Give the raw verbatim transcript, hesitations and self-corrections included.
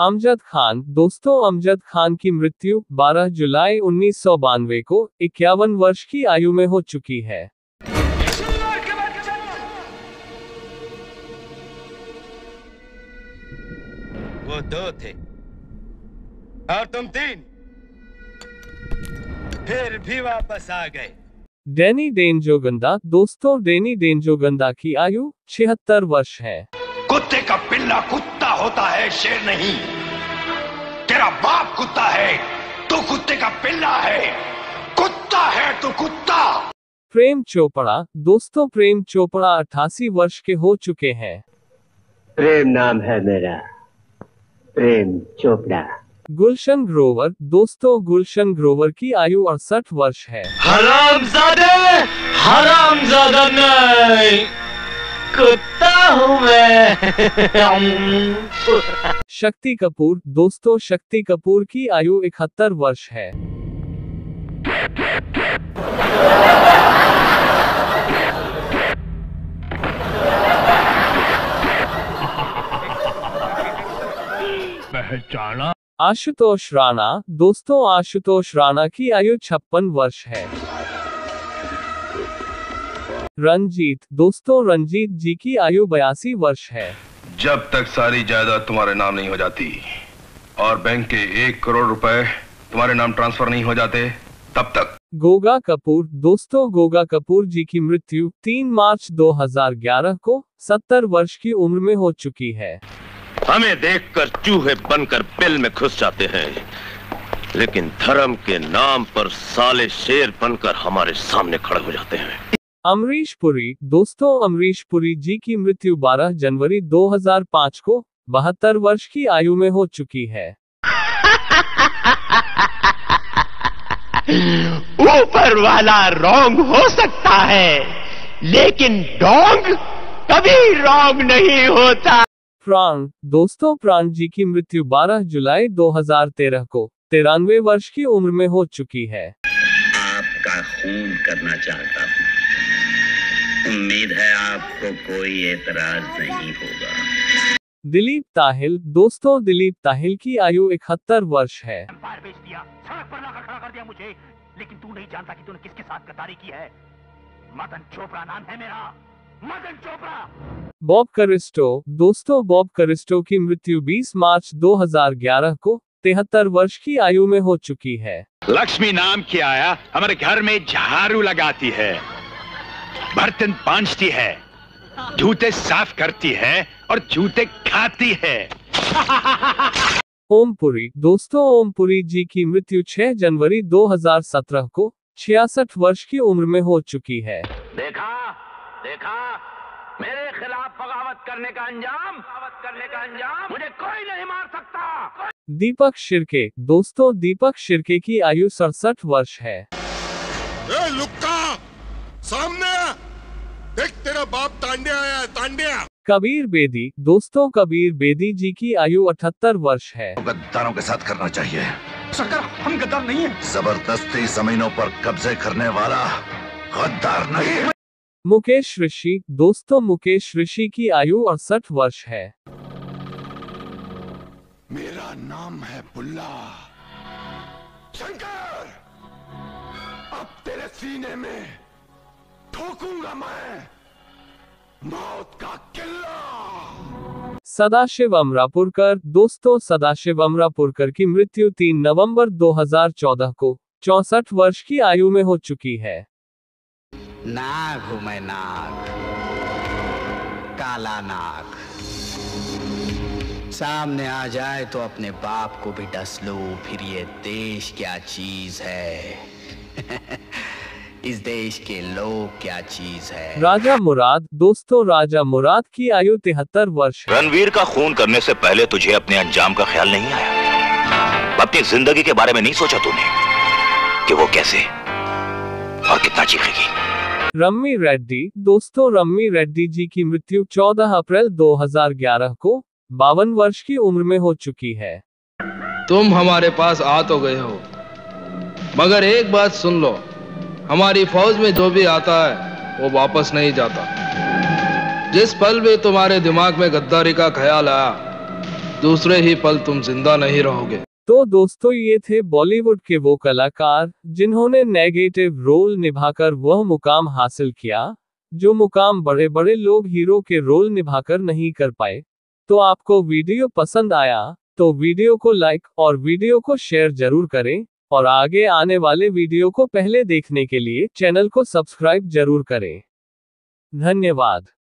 अमजद खान। दोस्तों, अमजद खान की मृत्यु बारह जुलाई उन्नीस सौ बानवे को इक्यावन वर्ष की आयु में हो चुकी है। वो दो थे और तुम तीन, फिर भी वापस आ गए। डैनी डेंजोगंडा। दोस्तों, डैनी डेंजोगंडा की आयु छिहत्तर वर्ष है। कुत्ते का पिल्ला कुत्ता होता है, शेर नहीं। तेरा बाप कुत्ता है, तू कुत्ते का पिल्ला है। कुत्ता है तू, कुत्ता। प्रेम चोपड़ा। दोस्तों, प्रेम चोपड़ा अट्ठासी वर्ष के हो चुके हैं। प्रेम नाम है मेरा, प्रेम चोपड़ा। गुलशन ग्रोवर। दोस्तों, गुलशन ग्रोवर की आयु अड़सठ वर्ष है। हरामजादे, हरामजादा नहीं, कुत्ता हूँ मैं। शक्ति कपूर। दोस्तों, शक्ति कपूर की आयु इकहत्तर वर्ष है। पहचाना। आशुतोष राणा। दोस्तों, आशुतोष राणा की आयु छप्पन वर्ष है। रंजीत। दोस्तों, रंजीत जी की आयु बयासी वर्ष है। जब तक सारी जायदाद तुम्हारे नाम नहीं हो जाती और बैंक के एक करोड़ रुपए तुम्हारे नाम ट्रांसफर नहीं हो जाते, तब तक। गोगा कपूर। दोस्तों, गोगा कपूर जी की मृत्यु तीन मार्च दो हज़ार ग्यारह को सत्तर वर्ष की उम्र में हो चुकी है। हमें देखकर चूहे बनकर बिल में घुस जाते हैं, लेकिन धर्म के नाम पर साले शेर बनकर हमारे सामने खड़े हो जाते हैं। अमरीश पुरी। दोस्तों, अमरीश पुरी जी की मृत्यु बारह जनवरी दो हज़ार पाँच को बहत्तर वर्ष की आयु में हो चुकी है। ऊपर वाला रॉन्ग हो सकता है, लेकिन डोंग कभी रॉन्ग नहीं होता। प्राण। दोस्तों, प्राण जी की मृत्यु बारह जुलाई दो हज़ार तेरह को तिरानवे वर्ष की उम्र में हो चुकी है। आपका खून करना चाहता हूँ, उम्मीद है आपको कोई एतराज नहीं होगा। दिलीप ताहिल। दोस्तों, दिलीप ताहिल की आयु इकहत्तर वर्ष है। बेच दिया, सड़क पर लाकर खड़ा कर दिया मुझे, लेकिन तू नहीं जानता कि तूने किसके साथ गद्दारी की है। मदन चोपड़ा नाम है मेरा, मदन चोपड़ा। बॉब करिस्टो। दोस्तों, बॉब करिस्टो की मृत्यु बीस मार्च दो हज़ार ग्यारह को तिहत्तर वर्ष की आयु में हो चुकी है। लक्ष्मी नाम की आया हमारे घर में झाड़ू लगाती है, बर्तन पांचती है, जूते साफ करती है और जूते खाती है। ओमपुरी। दोस्तों, ओमपुरी जी की मृत्यु छह जनवरी दो हज़ार सत्रह को छियासठ वर्ष की उम्र में हो चुकी है। देखा देखा मेरे खिलाफ बगावत करने का अंजाम, बगावत करने का अंजाम मुझे कोई नहीं मार सकता। दीपक शिर्के। दोस्तों, दीपक शिर्के की आयु सड़सठ वर्ष है। ए लुक्का, सामने देख, तेरा बाप तांड्या आया है, तांड्या। कबीर बेदी। दोस्तों, कबीर बेदी जी की आयु अठहत्तर वर्ष है। गद्दारों के साथ करना चाहिए। सरकार, हम गद्दार नहीं है। जबरदस्ती जमीनों पर कब्जे करने वाला गद्दार नहीं है। मुकेश ऋषि। दोस्तों, मुकेश ऋषि की आयु अड़सठ वर्ष है। मेरा नाम है बुल्ला। शंकर, अब तेरे सीने में ठोकूंगा मैं मौत का किल्ला। सदाशिव अमरापुरकर। दोस्तों, सदाशिव अमरापुरकर की मृत्यु तीन नवंबर दो हज़ार चौदह को चौसठ वर्ष की आयु में हो चुकी है। नाग हूं मैं, नाग, काला नाग। सामने आ जाए तो अपने बाप को भी डस लो, फिर ये देश क्या चीज है। इस देश के लोग क्या चीज है। राजा मुराद। दोस्तों, राजा मुराद की आयु तिहत्तर वर्ष है। रणवीर का खून करने से पहले तुझे अपने अंजाम का ख्याल नहीं आया? अपनी जिंदगी के बारे में नहीं सोचा तूने कि वो कैसे और कितना चीखेगी? रम्मी रेड्डी। दोस्तों, रम्मी रेड्डी जी की मृत्यु चौदह अप्रैल दो हज़ार ग्यारह को बावन वर्ष की उम्र में हो चुकी है। तुम हमारे पास आ तो गए हो, मगर एक बात सुन लो, हमारी फौज में जो भी आता है वो वापस नहीं जाता। जिस पल भी तुम्हारे दिमाग में गद्दारी का ख्याल आया, दूसरे ही पल तुम जिंदा नहीं रहोगे। तो दोस्तों ये थे बॉलीवुड के वो कलाकार जिन्होंने नेगेटिव रोल निभाकर वह मुकाम हासिल किया जो मुकाम बड़े बड़े लोग हीरो के रोल निभाकर नहीं कर पाए। तो आपको वीडियो पसंद आया तो वीडियो को लाइक और वीडियो को शेयर जरूर करें और आगे आने वाले वीडियो को पहले देखने के लिए चैनल को सब्सक्राइब जरूर करें। धन्यवाद।